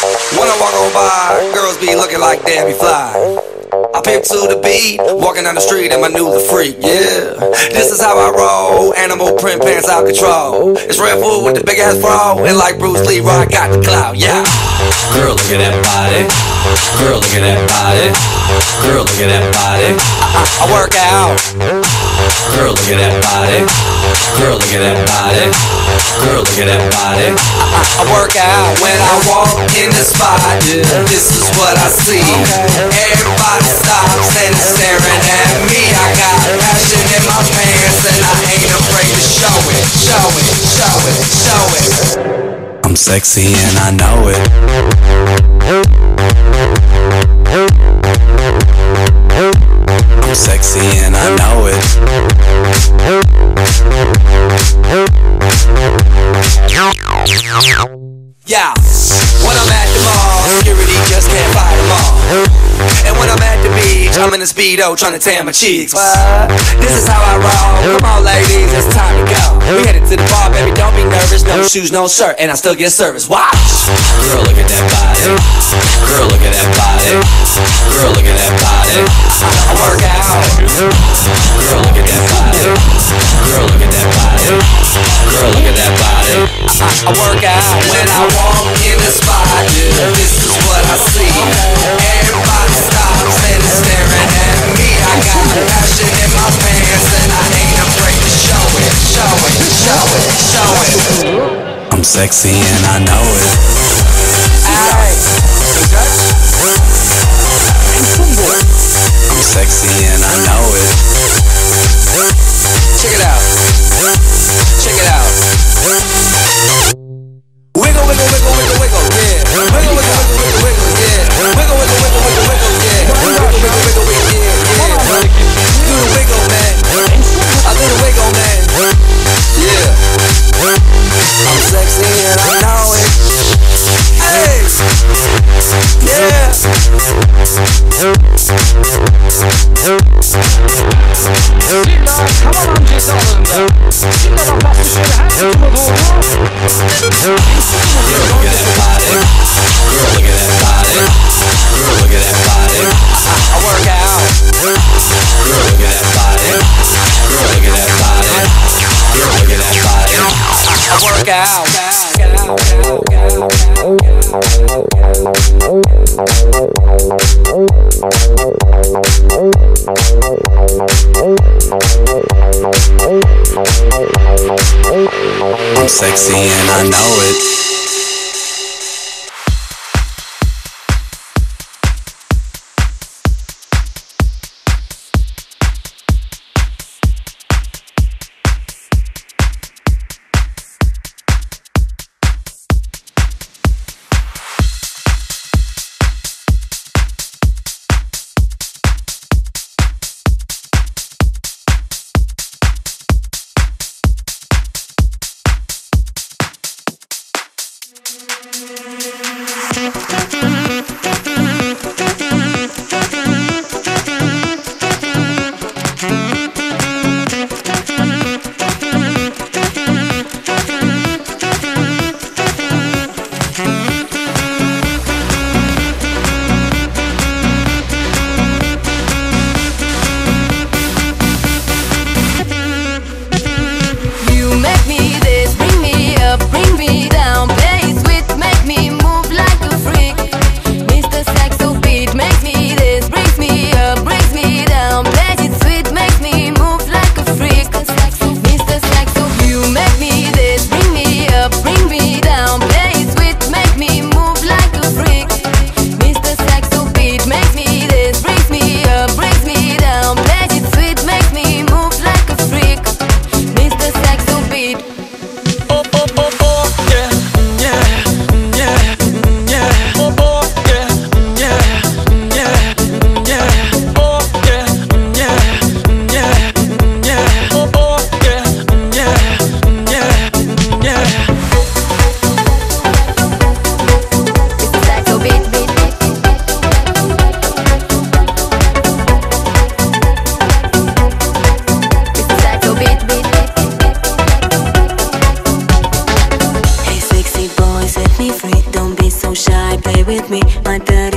When I walk on by, girls be looking like Debbie Fly. I pimp to the beat, walking down the street in my new the freak, yeah. This is how I roll, animal print pants out control. It's Red Food with the big ass bra, and like Bruce Lee, I got the clout, yeah. Girl, look at that body. Girl, look at that body. Girl, look at that body. I work out. Girl, look at that body. Girl, look at that body. Girl, look at that body. I work out when I walk in the spot. This is what I see. Everybody stops and is staring at me. I got passion in my pants and I ain't afraid to show it. Show it, show it, show it. I'm sexy and I know it. I'm sexy and I know it. Yeah, when I'm at the mall, security just can't fight them all. And when I'm at the beach, I'm in a Speedo trying to tan my cheeks. What? This is how I roll. Come on ladies, it's time to go. We headed to the bar, baby, don't be nervous. No shoes, no shirt, and I still get service. Watch. Girl, look at that body. Girl, look at that body. Girl, look at that body. I work out. Girl, look at that body. Girl, look at that body. Girl, look at that body. I work out when I walk in the spot. This is what I see. Everybody stops and is staring at me. I got passion in my pants and I ain't afraid to show it. Show it, show it, show it. I'm sexy and I know it. I'm sexy and I know it. Check it out. Check it out. Wiggle, wiggle, wiggle, wiggle, wiggle, yeah. Wiggle, wiggle, wiggle, wiggle, wiggle, yeah. Wiggle, wiggle, wiggle, wiggle, wiggle, yeah. Wiggle, wiggle, wiggle, wiggle, yeah, yeah. Do the wiggle, man. I do the wiggle, man. Yeah. I'm sexy and I know it. Hey. Yeah. Come on, J-Solid. Şimdi bak bak şöyle her tarafa doğru. Girl, look at that body. Girl, look at that body. Girl, look at that body. I work out. Girl, look at that body. Girl, look at that body. Girl, look at that body. I work out. I'm sexy and I know it. with me, my daddy.